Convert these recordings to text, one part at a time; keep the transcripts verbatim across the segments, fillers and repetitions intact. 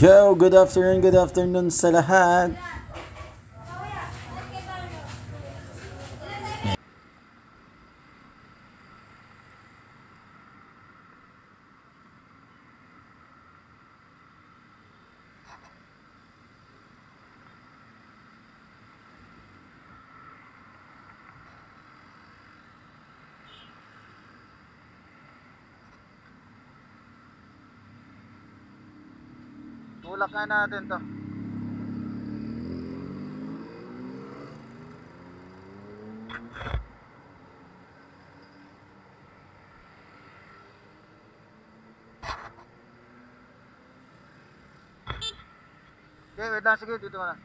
Yo, good afternoon, good afternoon sa lahat. Tulak nga natin to. Okay, wait lang, sige, dito na.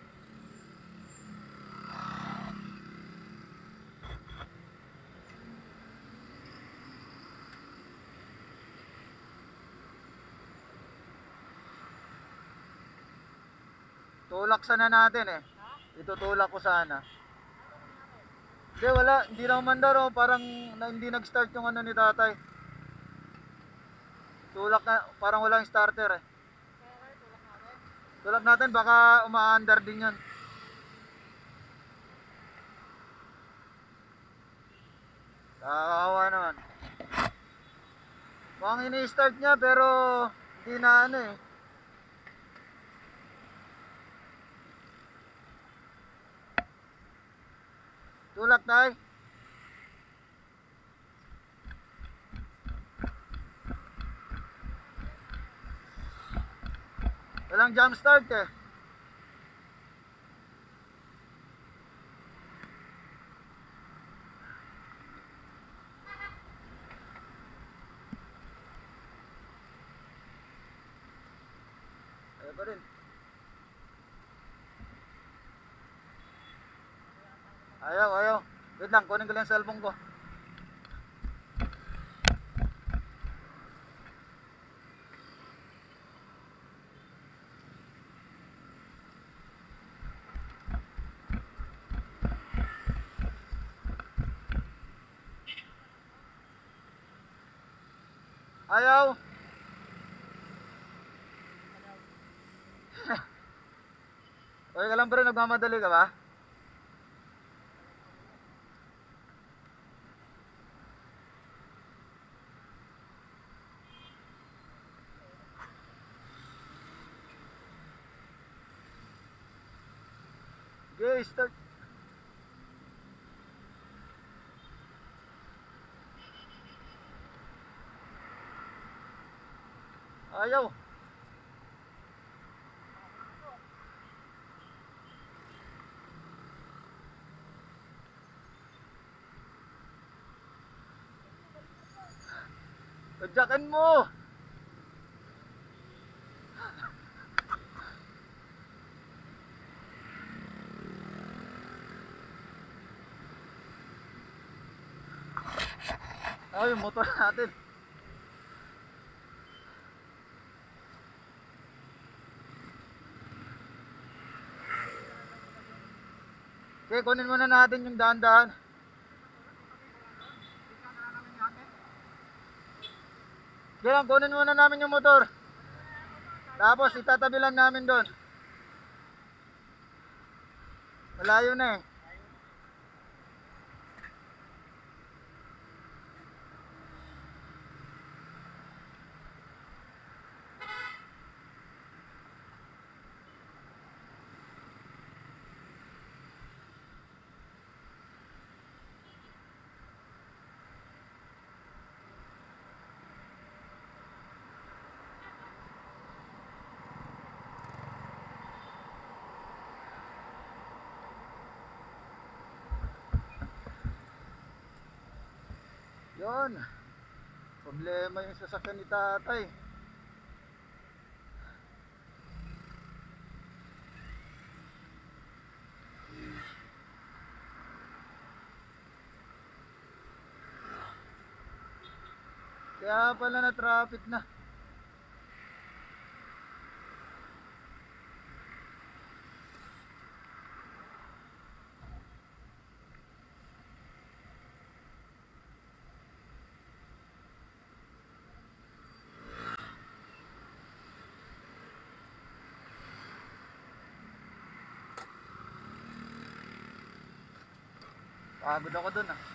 Tulak sana natin eh. Itutulak ko sana. Hindi, wala. Hindi na umandar oh. Parang na, hindi nag-start yung ano ni tatay. Tulak na, parang walang starter eh. Tulak natin, baka umaandar din yan. Kakawa naman. Mukhang ini-start niya pero hindi na ano eh. Tulak tayo. Walang jump start eh. Ayaw pa rin. Ayaw, ayaw. Wait lang, kunin ko lang yung cellphone ko. Ayaw. Okay ka lang bro, nagmamadali ka ba? Okay, start. Ayaw. Tadyakan mo. Ay, yung motor natin. Okay, kunin muna natin yung dahan-dahan. Okay lang, kunin muna namin yung motor. Tapos itatabi lang namin doon. Malayo na eh. Yun. Problema yung sasakyan ni tatay. Kaya pala na traffic na. Pagod ako dun ah.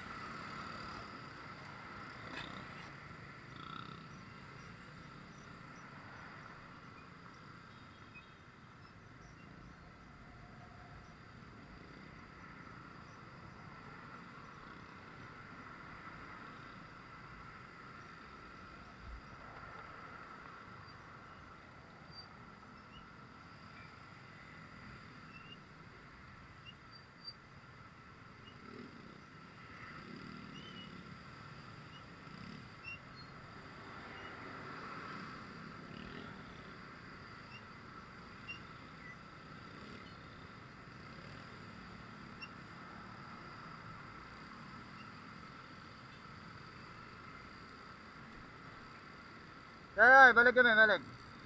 Ay, ay, balik kami, balik.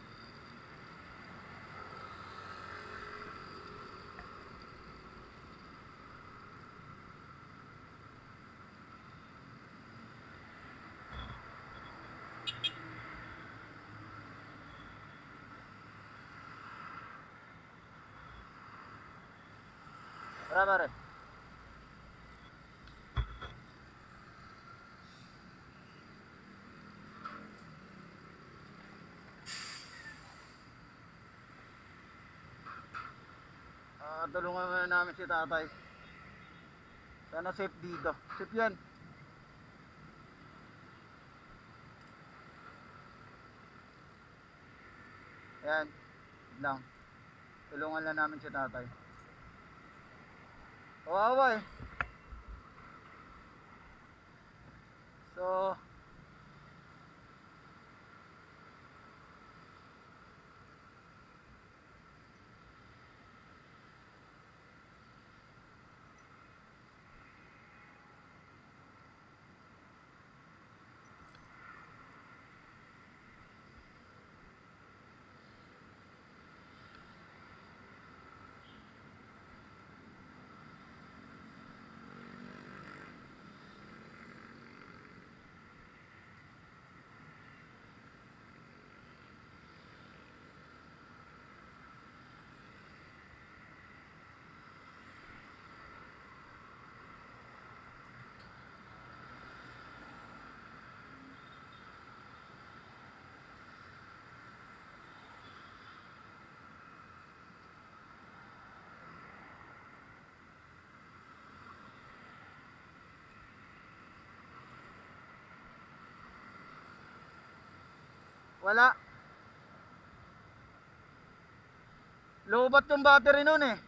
Tara, pare. Ah, tulungan muna namin si tatay. Sana safe dito. Safe yan. Ayan. Lang. Tulungan lang namin si tatay. Kawawa eh. So, wala. Lobat yung battery nun eh.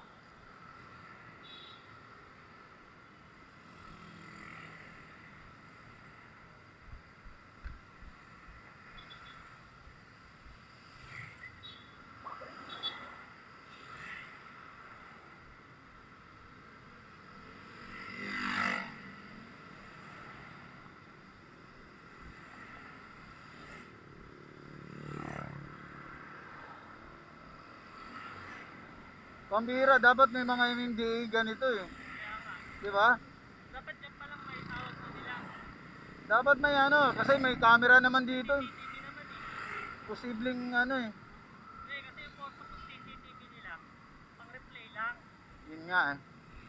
Pambira, dapat may mga M M D A ganito eh. Di ba? Dapat yan palang may tawag na nila. Dapat may ano, kasi may camera naman dito. C C T V naman eh. Posibleng ano eh. Hindi, kasi yung posto ko C C T V nila, pang replay lang. Yun nga eh.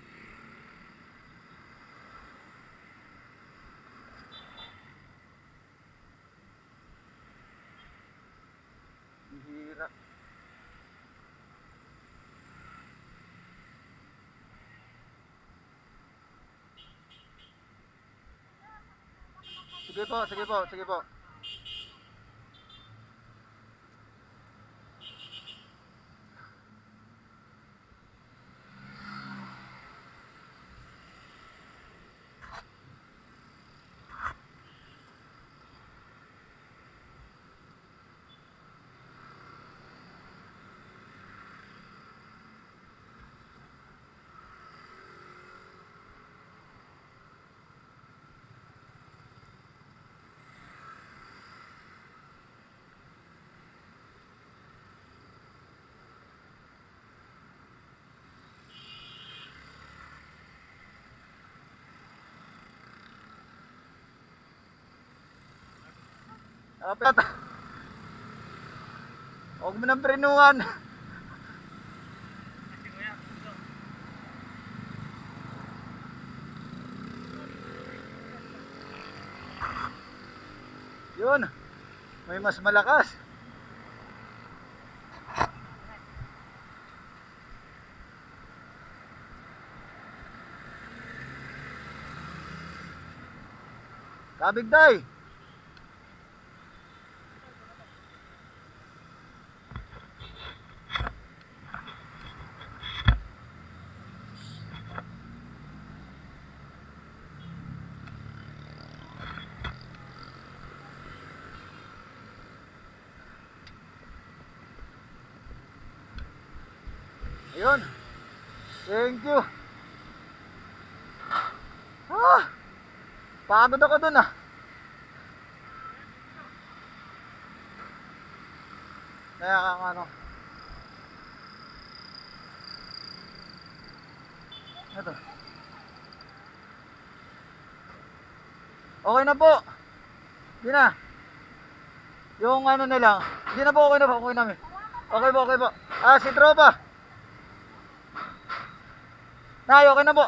Bihira. Sige po, sige po, sige po. Dapat. Huwag mo nang prenuhan. Kasi kuya, gusto. May mas malakas. Kabigday. Ayun. Thank you. Ah, pagod ako dun ah. Kaya kang ano. Ito. Okay na po. Hindi na. Yung ano na lang. Hindi na po, okay na po. Okay na. Okay po, okay po. Ah, si tropa. Nay, okay na po.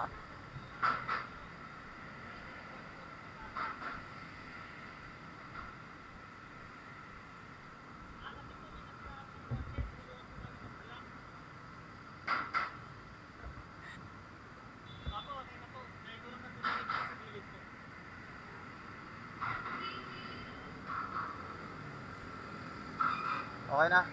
Okay na.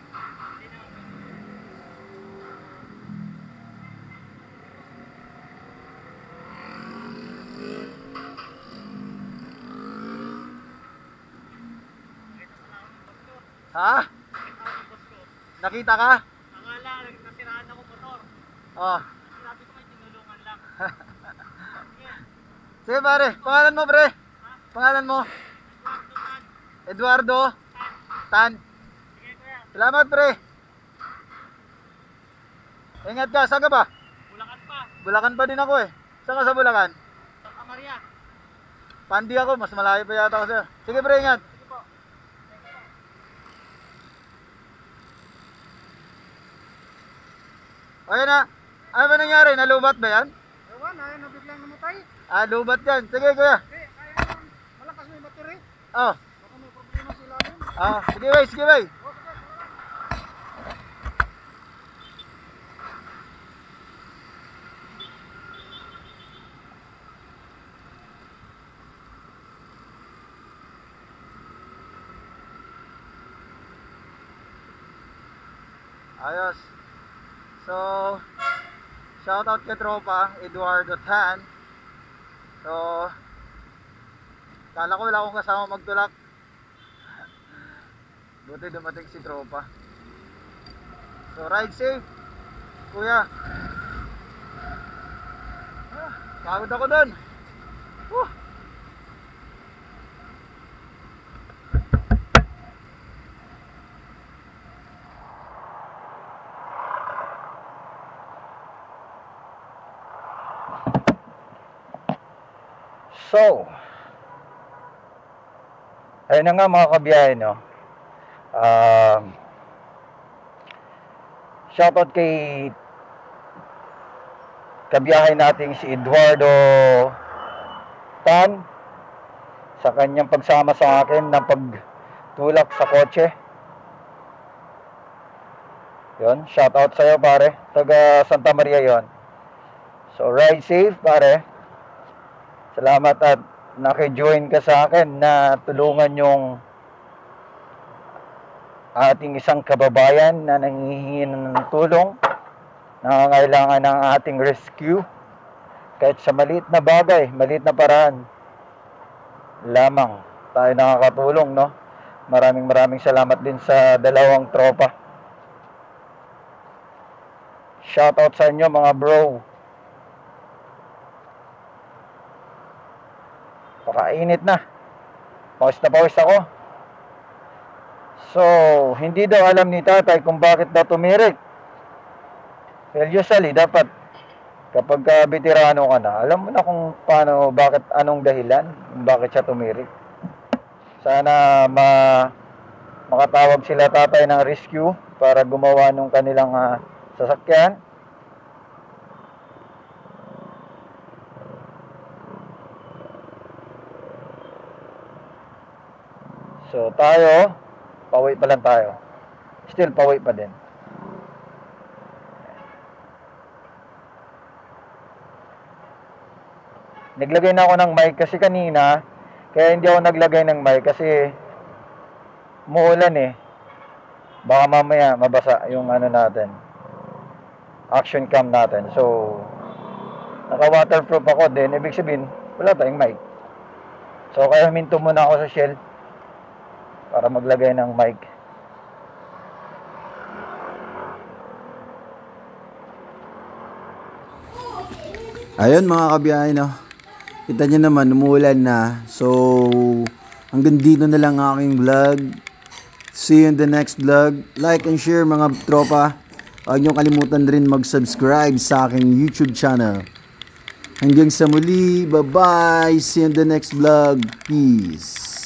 Ha? Nakita ka? Akala, nasiraan ako motor. Oh. Sinabi ko may tinulungan lang. Sige pare, pangalan mo pre? Pangalan mo? Eduardo Tan. Sige kuya, Salamat pre. Ingat ka, saan ka ba? Bulacan pa. Bulacan pa din ako eh. Saan ka sa Bulacan? Santa Maria. Pandi ako, mas malayo pa yata ako sa'yo. Sige pre, ingat. Sige po. O yan na. Ano ba nangyari? Nalubat ba yan? Ewan, ayaw na biglang namatay. Ah, lubat yan. Sige kuya. Okay, kaya naman, malakas na yung battery. Oh. Baka may problema sila din. Ah, sige bay, sige bay. Ayos. So, shoutout kay tropa, Eduardo Tan. So, kala ko wala akong kasama magtulak. Buti dumating si tropa. So, ride safe, kuya. Ah, pagod ako dun. Woo! So, ayun na nga mga kabiyahe, no? Um, shoutout kay kabiyahe nating si Eduardo Tan sa kanyang pagsama sa akin ng pagtulak sa kotse. Yun, shoutout sa'yo pare, taga Santa Maria yon. So, ride safe pare. Salamat at naki-join ka sa akin na tulungan yung ating isang kababayan na nanghihingi ng tulong, nangangailangan ng ating rescue. Kahit sa maliit na bagay, maliit na paraan lamang tayo nakakatulong, no? Maraming maraming salamat din sa dalawang tropa. Shoutout sa inyo mga bro. Pakainit na. Pawis na pawis ako. So, hindi daw alam ni tatay kung bakit daw tumirik. Well, usually, dapat kapag ka veterano ka na, alam mo na kung paano, bakit, anong dahilan, bakit siya tumirik. Sana ma makatawag sila tatay ng rescue para gumawa nung kanilang uh, sasakyan. So tayo, Pauwi pa lang tayo. Still, pauwi pa din. Naglagay na ako ng mic kasi kanina, kaya hindi ako naglagay ng mic kasi muulan eh. Baka mamaya mabasa yung ano natin, action cam natin. So, naka-waterproof ako din. Ibig sabihin, wala tayong mic. So, kaya huminto muna ako sa Shell para maglagay ng mic. Ayun mga kabiyahe, no? Kita nyo naman, umuulan na. So, hanggang dito na lang ang aking vlog. See you in the next vlog. Like and share mga tropa. Huwag nyo kalimutan rin mag-subscribe sa aking YouTube channel. Hanggang sa muli. Bye-bye. See you in the next vlog. Peace.